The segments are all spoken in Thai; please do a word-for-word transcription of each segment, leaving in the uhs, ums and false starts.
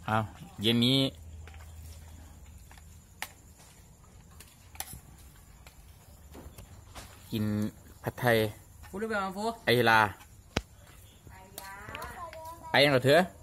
เอาเย็นนี้กินผัดไทยฟูดไปมาฟูไอลาไอยังเหรอเถอะ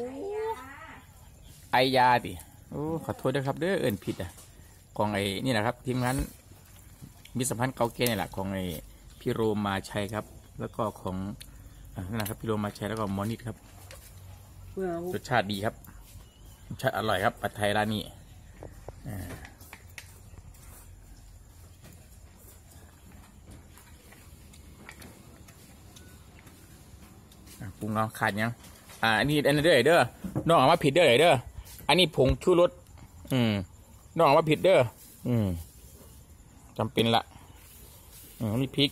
ไอยาดิโอ้ขอโทษด้วยครับเด้อเอิญผิดอ่ะของไอ้นี่แหละครับทีมงานมิตรสัมพันธ์เก่าแก่นี่แหละของไอ้พี่โรมาชัยครับแล้วก็ของนั่นนะครับพี่โรมาชัยแล้วก็มอนิดครับรสชาติดีครับรสชาติอร่อยครับผัดไทยร้านนี้ปรุงเอาขาดยังอ่าอันนี้อันนี้เด้อเด้อน้องออกมาผิดเด้อเด้ออันนี้ผงชูรสอืมน้องออกมาผิดเด้ออืมจำเป็นละอืมนี่พริก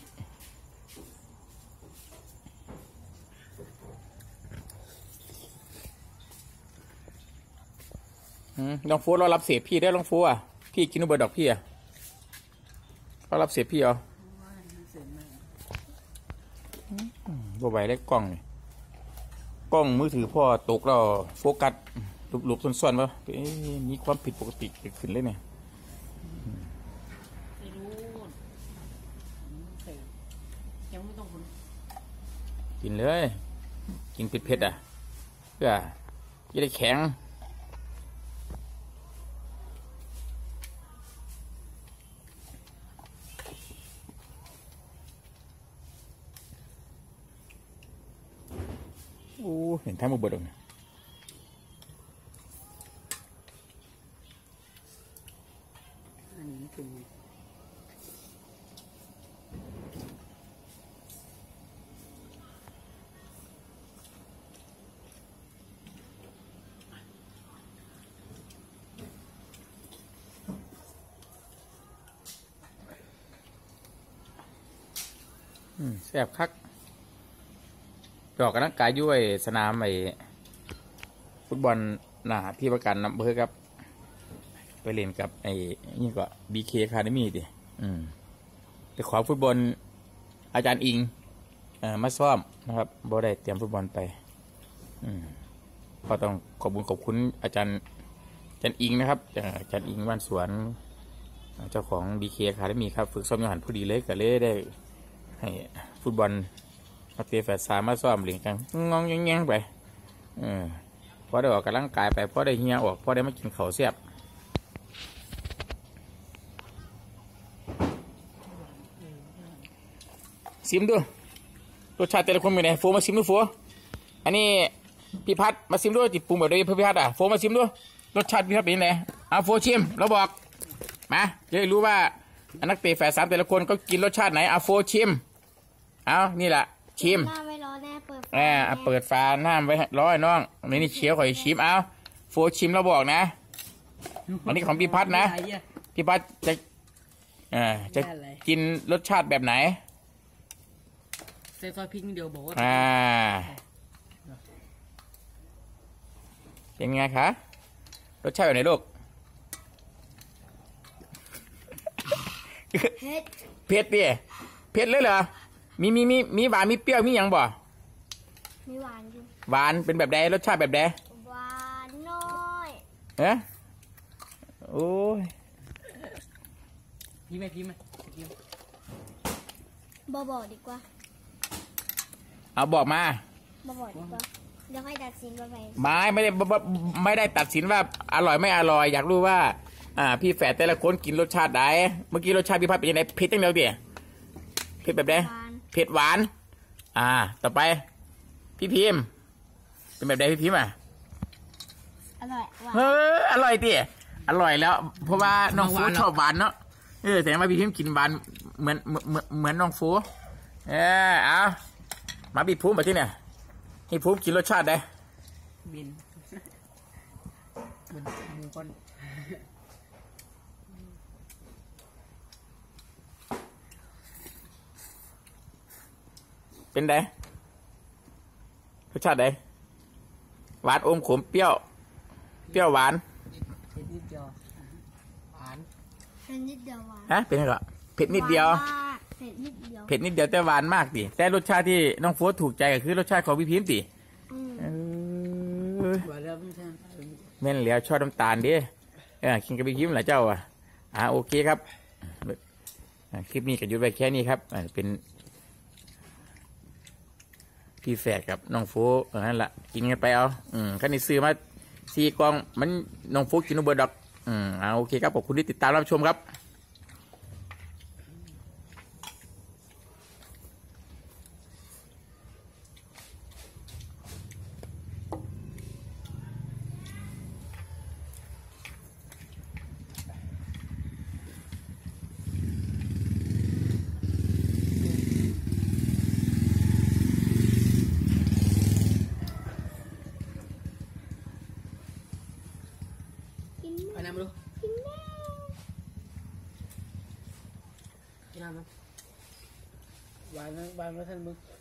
อืมลองฟูเรารับเสียพี่ได้ลองฟูอ่ะพี่กินนูเบอร์ดอกพี่อ่ะเรารับเสียพี่เหรอบัวใบได้กล้องนี่กล้องมือถือพ่อตกเราโฟกัสหลุบๆส่วนๆวะมีความผิดปกติเกิดขึ้นเลยเนี่ยกินเลยกินเผ็ดๆอ่ะเพื่อจะได้แข็งโอ้เห็นท่ามือเบิดเลยอันนี้คือแซ่บคักออกกำลังกายด้วยสนามไอ้ฟุตบอลหน้าที่ประกันนำเบอร์ครับไปเล่นกับไอ้นี่ก็บีเคคาเดมี่ดิอืมไปขอฟุตบอลอาจารย์อิงเอ่อมาซ้อมนะครับบ่ได้เตรียมฟุตบอลไปอืมก็ต้องขอบคุณขอบคุณอาจารย์อาจารย์อิงนะครับอาจารย์อิงบ้านสวนเจ้าของบีเคคาเดมี่ครับฝึกซ้อมอยู่หันผู้ดีเลยก็เลยได้ให้ฟุตบอลมาเตะแฝดสามมาซ้อมเหลียงกันงองแงงไปเออพอได้ออกกำลังกายไปพอได้เฮียออกพอได้มากินข้าวเสียบซิมดูรสชาติแต่ละคนเป็นไงโฟมาซิมดูโฟอันนี้พี่พัดมาซิมด้วยจิบปรุงแบบนี้พี่พัดอ่ะโฟมาซิมดูรสชาติพี่พัดเป็นไงเอาโฟชิมเราบอกมาจะได้รู้ว่านักเตะแฝดสามแต่ละคนก็กินรสชาติไหนเอาโฟชิมเอานี่แหละชิมน้ำไว้ร้อนแน่เปิดแน่เปิดฝาน้ำไว้ร้อยน้องนี่นี่เชียวขอชิมเอาโฟชิมแล้วบอกนะอันนี้ของพี่พัดนะพี่พัดจะอ่าจะกินรสชาติแบบไหนใส่ซอสพริกนิดเดียวบอกว่าอ่าเป็นไงคะรสชาติแบบไหนลูกเผ็ดเผ็ดดิเผ็ดเลยเหรอมีมีมีมีหวานมีเปรี้ยวมีอย่างบ่มีหวานอยู่หวานเป็นแบบใดรสชาติแบบใดหวานน้อยเอ๊ะโอ้ยพี่ไหมพี่ไหมพี่บอกบอกดีกว่าเอาบอกมาบอกบอกดีกว่าเดี๋ยวให้ตัดสินว่าไปไม่ไม่ได้ไม่ได้ตัดสินว่าอร่อยไม่อร่อยอยากรู้ว่าอ่าพี่แฝดแต่ละคนกินรสชาติไหนเมื่อกี้รสชาติพี่พัดเป็นยังไงเผ็ดจังเดียวดิเผ็ดแบบไหนเผ็ดหวานอ่าต่อไปพี่พิมพ์เป็นแบบไหนพี่พิมพ์อ่ะอร่อยเฮ้ออร่อยดิอร่อยแล้วเพราะว่าน้องฟูชอบหวานเนาะเออแต่ว่าพี่พิมพ์กินหวานเหมือนเหมือนเหมือนน้องฟูเออเอามาพี่ภูมิมาที่เนี่ยพี่ภูมิกินรสชาติได้บินบินหมูก้อนเป็นไงรสชาติไงหวานอมขมเปรี้ยวเปรี้ยวหวานเผ็ดนิดเดียวหวานเผ็ดนิดเดียวหวานฮะเป็นไงก็เผ็ดนิดเดียวเผ็ดนิดเดียวเผ็ดนิดเดียวแต่หวานมากดิแต่รสชาติที่น้องโฟร์ถูกใจก็คือรสชาติของพี่พิมพ์ดิหวานแล้วไม่ใช่แม่นแล้วชอบน้ำตาลดิเออกินกับพี่คิมเหรอเจ้าอ่ะอ่าโอเคครับอ่าคลิปนี้ก็หยุดไปแค่นี้ครับอ่าเป็นพี่แฝดกับน้องโฟเออนั่นแหละกินกันไปเอาอืมขั้นนี้ซื้อมาสี่กล่องมันน้องโฟกินอุเบอร์ดอกอืมอ่าโอเคครับขอบคุณที่ติดตามรับชมครับกินเอาน้ำมาดูกินแม่กินน้ำมั้ยหวานไหมหวานไหมท่านมึง